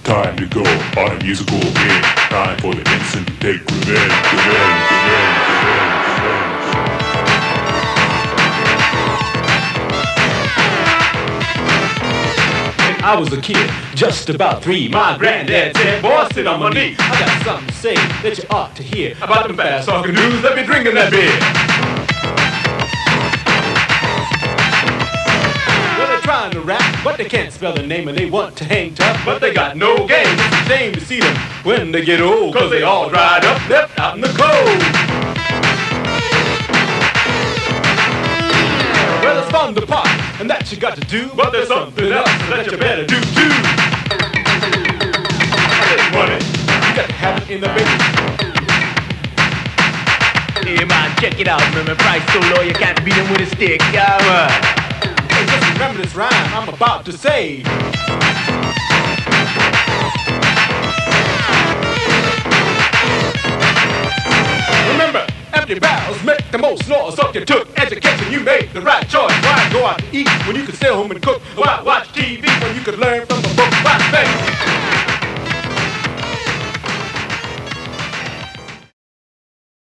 Time to go on a musical gig. Time for the ensign to take revenge. I was a kid, just about 3. My granddad said, boy, sit on my knee. I got something to say that you ought to hear about them fast talking dudes that be drinking that beer. Well, they're trying to rap, but they can't spell the name, and they want to hang tough, but they got no game. It's a shame to see them when they get old, cause they all dried up, left out in the cold. Well, it's fun to party, and that you got to do, but there's something else that you better do too. Money, you got to have it in the baby. Yeah, man, check it out, man. Price so low you can't beat him with a stick. Yeah, man. Hey, just remember this rhyme I'm about to say. Remember, empty barrels make the most noise. So if you took education, you made the right choice. Why go out to eat when you could stay home and cook? Why watch TV when you could learn from a book? Why spend